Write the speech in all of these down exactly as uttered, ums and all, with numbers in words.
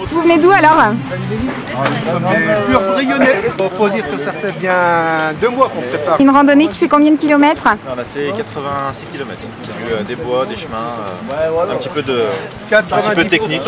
Vous venez d'où alors? Nous sommes des purs Brionnais. Il faut dire que ça fait bien deux mois qu'on prépare. Une randonnée qui fait combien de kilomètres? On a fait quatre-vingt-six kilomètres. C'est du, euh, des bois, des chemins, euh, un petit peu de, un petit peu de technique.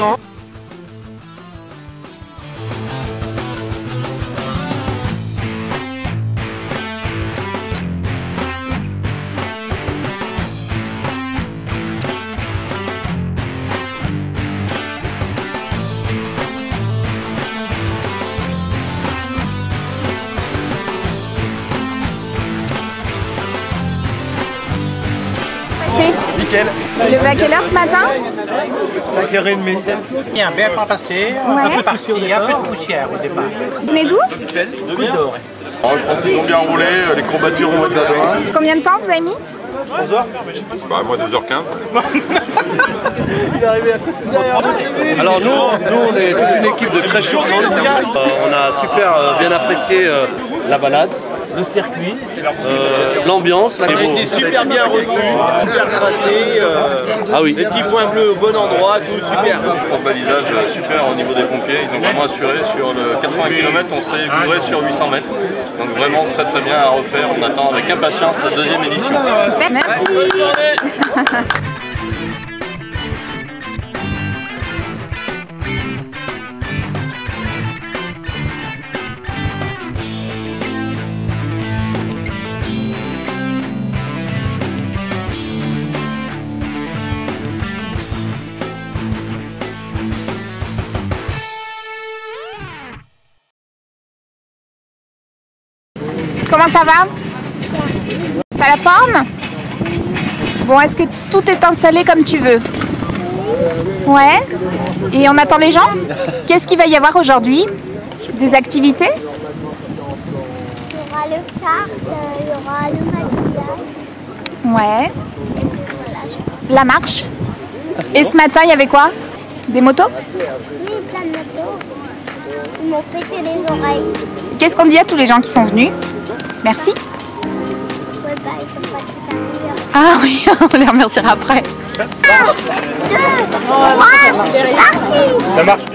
Nickel. Levé à quelle heure ce matin? cinq heures trente. Bien, bien passé, Ouais. un peu parti, un peu de poussière au départ. Vous venez d'où? Coup d'or. Oh, je pense qu'ils ont bien roulé, les courbatures vont être là demain. Combien de temps vous avez mis? onze heures Bah moi deux heures quinze. Il est arrivé à derrière nous. Alors nous, nous on est toute une équipe de crèche sur sol. Euh, on a super euh, bien apprécié euh, la balade, le circuit, euh, l'ambiance. On a été super bien reçus, super tracé, euh, ah oui. les petits points bleus au bon endroit, tout super. Pour le balisage super au niveau des pompiers, ils ont vraiment assuré sur le quatre-vingts kilomètres, on s'est bourré sur huit cents mètres. Donc vraiment très très bien à refaire, on attend avec impatience la deuxième édition. Super, merci. Comment ça va? T'as la forme? Bon, est-ce que tout est installé comme tu veux? Ouais. Et on attend les gens? Qu'est-ce qu'il va y avoir aujourd'hui? Des activités? Il y aura le kart, il y aura le maquillage. Ouais. La marche? Et ce matin, il y avait quoi? Des motos? Oui, plein de motos. Ils m'ont pété les oreilles. Qu'est-ce qu'on dit à tous les gens qui sont venus? Merci. Ouais, bah, ils sont pas tous arrivés. Ah oui, on les remerciera après. Un, deux, trois, c'est parti! Ça marche.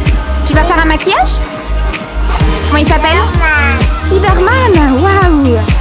Maquillage? Comment il s'appelle? Spiderman. Waouh!